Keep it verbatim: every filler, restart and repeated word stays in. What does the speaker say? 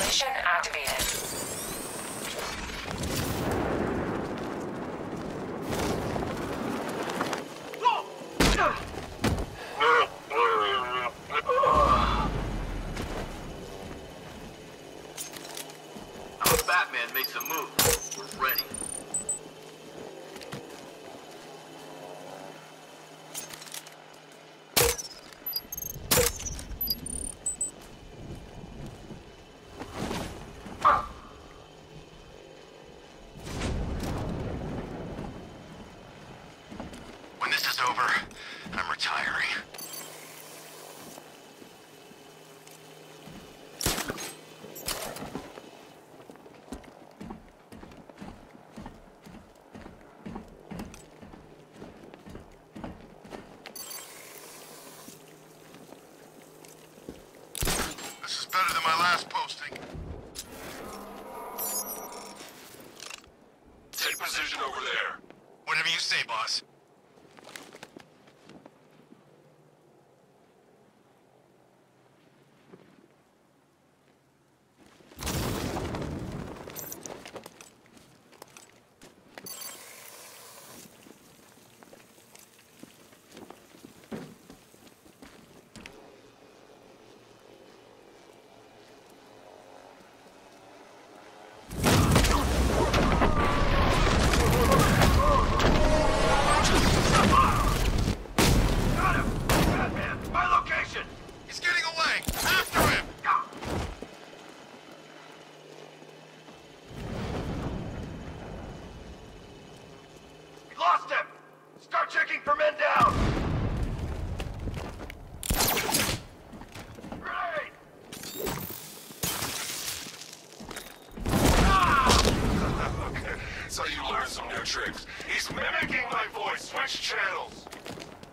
Mission activated. Our Batman makes a move. We're ready. When this is over, I'm retiring. This is better than my last posting. Take position over there. Whatever you say, boss. He's getting away! After him! We lost him! Start checking for men down! Right! Okay, so you learned some new tricks. He's mimicking my voice. Switch channels.